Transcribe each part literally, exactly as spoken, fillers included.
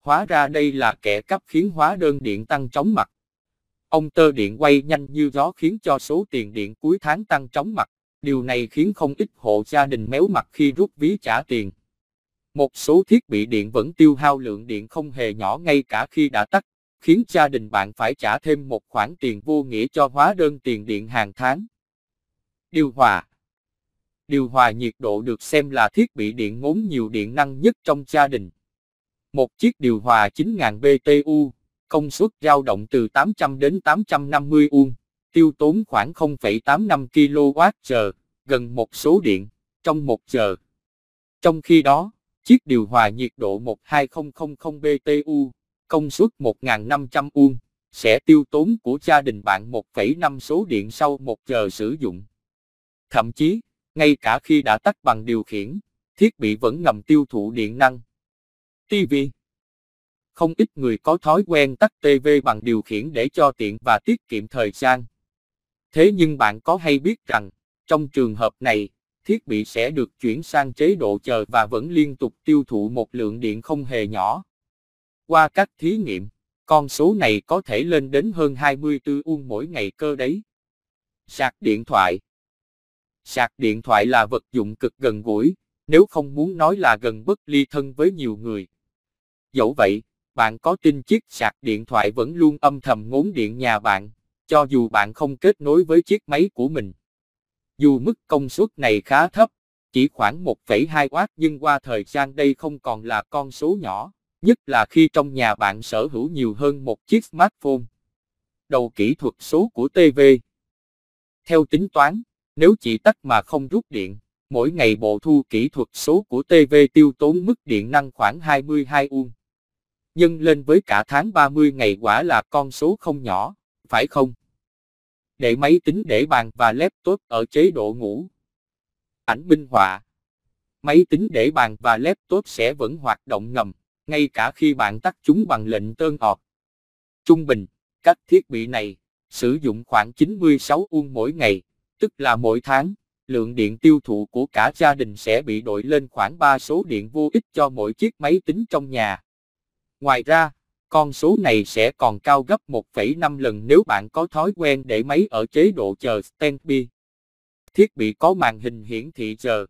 Hóa ra đây là kẻ cắp khiến hóa đơn điện tăng chóng mặt. Ông tơ điện quay nhanh như gió khiến cho số tiền điện cuối tháng tăng chóng mặt. Điều này khiến không ít hộ gia đình méo mặt khi rút ví trả tiền. Một số thiết bị điện vẫn tiêu hao lượng điện không hề nhỏ ngay cả khi đã tắt, khiến gia đình bạn phải trả thêm một khoản tiền vô nghĩa cho hóa đơn tiền điện hàng tháng. Điều hòa. Điều hòa nhiệt độ được xem là thiết bị điện ngốn nhiều điện năng nhất trong gia đình. Một chiếc điều hòa chín nghìn B T U, công suất dao động từ tám trăm đến tám trăm năm mươi ohm, tiêu tốn khoảng không phẩy tám năm ki lô oát giờ, gần một số điện, trong một giờ. Trong khi đó, chiếc điều hòa nhiệt độ một hai không không không B T U, công suất một nghìn năm trăm ohm, sẽ tiêu tốn của gia đình bạn một phẩy năm số điện sau một giờ sử dụng. Thậm chí, ngay cả khi đã tắt bằng điều khiển, thiết bị vẫn ngầm tiêu thụ điện năng. ti vi. Không ít người có thói quen tắt ti vi bằng điều khiển để cho tiện và tiết kiệm thời gian. Thế nhưng bạn có hay biết rằng, trong trường hợp này, thiết bị sẽ được chuyển sang chế độ chờ và vẫn liên tục tiêu thụ một lượng điện không hề nhỏ. Qua các thí nghiệm, con số này có thể lên đến hơn hai mươi tư ohm mỗi ngày cơ đấy. Sạc điện thoại. Sạc điện thoại là vật dụng cực gần gũi, nếu không muốn nói là gần bất ly thân với nhiều người. Dẫu vậy, bạn có tin chiếc sạc điện thoại vẫn luôn âm thầm ngốn điện nhà bạn, cho dù bạn không kết nối với chiếc máy của mình. Dù mức công suất này khá thấp, chỉ khoảng một phẩy hai oát nhưng qua thời gian đây không còn là con số nhỏ, nhất là khi trong nhà bạn sở hữu nhiều hơn một chiếc smartphone. Đầu kỹ thuật số của ti vi. Theo tính toán, nếu chỉ tắt mà không rút điện, mỗi ngày bộ thu kỹ thuật số của ti vi tiêu tốn mức điện năng khoảng hai mươi hai ohm. Nhân lên với cả tháng ba mươi ngày quả là con số không nhỏ, phải không? Để máy tính để bàn và laptop ở chế độ ngủ. Ảnh minh họa. Máy tính để bàn và laptop sẽ vẫn hoạt động ngầm, ngay cả khi bạn tắt chúng bằng lệnh turn off. Trung bình, các thiết bị này sử dụng khoảng chín mươi sáu ohm mỗi ngày, tức là mỗi tháng, lượng điện tiêu thụ của cả gia đình sẽ bị đội lên khoảng ba số điện vô ích cho mỗi chiếc máy tính trong nhà. Ngoài ra, con số này sẽ còn cao gấp một phẩy năm lần nếu bạn có thói quen để máy ở chế độ chờ standby. Thiết bị có màn hình hiển thị giờ.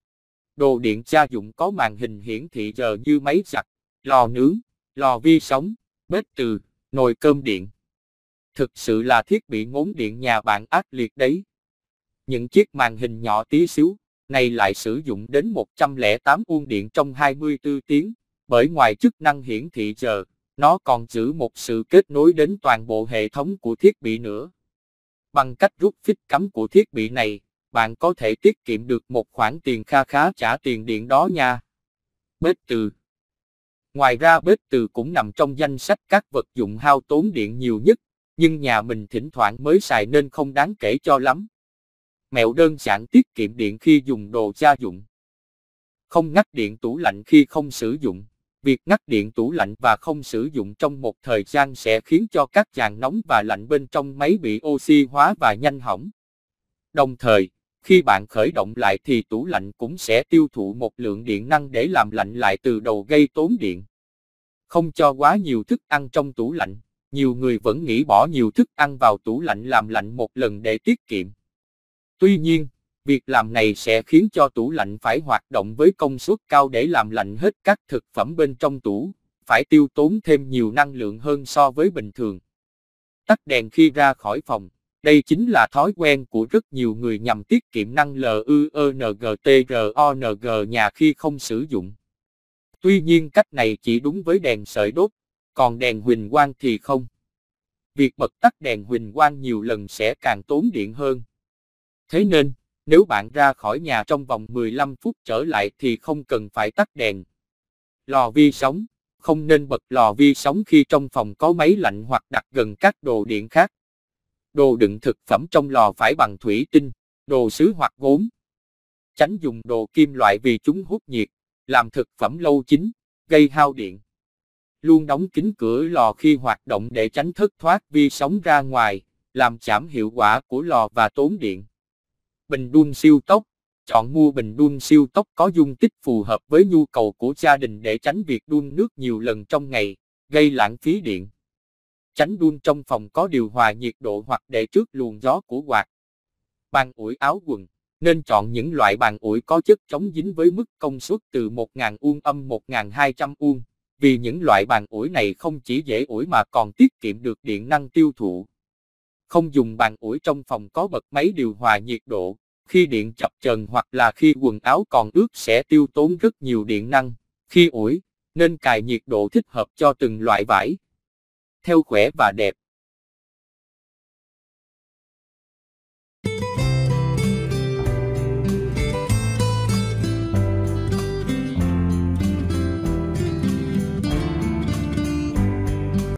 Đồ điện gia dụng có màn hình hiển thị giờ như máy giặt, lò nướng, lò vi sóng, bếp từ, nồi cơm điện. Thực sự là thiết bị ngốn điện nhà bạn ác liệt đấy. Những chiếc màn hình nhỏ tí xíu này lại sử dụng đến một trăm lẻ tám ohm điện trong hai mươi tư tiếng, bởi ngoài chức năng hiển thị giờ, nó còn giữ một sự kết nối đến toàn bộ hệ thống của thiết bị nữa. Bằng cách rút phích cắm của thiết bị này, bạn có thể tiết kiệm được một khoản tiền kha khá trả tiền điện đó nha. Bếp từ. Ngoài ra bếp từ cũng nằm trong danh sách các vật dụng hao tốn điện nhiều nhất, nhưng nhà mình thỉnh thoảng mới xài nên không đáng kể cho lắm. Mẹo đơn giản tiết kiệm điện khi dùng đồ gia dụng. Không ngắt điện tủ lạnh khi không sử dụng. Việc ngắt điện tủ lạnh và không sử dụng trong một thời gian sẽ khiến cho các dàn nóng và lạnh bên trong máy bị oxy hóa và nhanh hỏng. Đồng thời, khi bạn khởi động lại thì tủ lạnh cũng sẽ tiêu thụ một lượng điện năng để làm lạnh lại từ đầu gây tốn điện. Không cho quá nhiều thức ăn trong tủ lạnh, nhiều người vẫn nghĩ bỏ nhiều thức ăn vào tủ lạnh làm lạnh một lần để tiết kiệm. Tuy nhiên, việc làm này sẽ khiến cho tủ lạnh phải hoạt động với công suất cao để làm lạnh hết các thực phẩm bên trong tủ, phải tiêu tốn thêm nhiều năng lượng hơn so với bình thường. Tắt đèn khi ra khỏi phòng. Đây chính là thói quen của rất nhiều người nhằm tiết kiệm năng LUNGTRONG nhà khi không sử dụng. Tuy nhiên cách này chỉ đúng với đèn sợi đốt, còn đèn huỳnh quang thì không. Việc bật tắt đèn huỳnh quang nhiều lần sẽ càng tốn điện hơn. Thế nên, nếu bạn ra khỏi nhà trong vòng mười lăm phút trở lại thì không cần phải tắt đèn. Lò vi sóng. Không nên bật lò vi sóng khi trong phòng có máy lạnh hoặc đặt gần các đồ điện khác. Đồ đựng thực phẩm trong lò phải bằng thủy tinh, đồ sứ hoặc gốm. Tránh dùng đồ kim loại vì chúng hút nhiệt, làm thực phẩm lâu chín, gây hao điện. Luôn đóng kín cửa lò khi hoạt động để tránh thất thoát vi sóng ra ngoài, làm giảm hiệu quả của lò và tốn điện. Bình đun siêu tốc. Chọn mua bình đun siêu tốc có dung tích phù hợp với nhu cầu của gia đình để tránh việc đun nước nhiều lần trong ngày, gây lãng phí điện. Tránh đun trong phòng có điều hòa nhiệt độ hoặc để trước luồng gió của quạt. Bàn ủi áo quần. Nên chọn những loại bàn ủi có chất chống dính với mức công suất từ một nghìn ohm âm một nghìn hai trăm ohm, vì những loại bàn ủi này không chỉ dễ ủi mà còn tiết kiệm được điện năng tiêu thụ. Không dùng bàn ủi trong phòng có bật máy điều hòa nhiệt độ, khi điện chập chờn hoặc là khi quần áo còn ướt sẽ tiêu tốn rất nhiều điện năng. Khi ủi, nên cài nhiệt độ thích hợp cho từng loại vải. Theo khỏe và đẹp.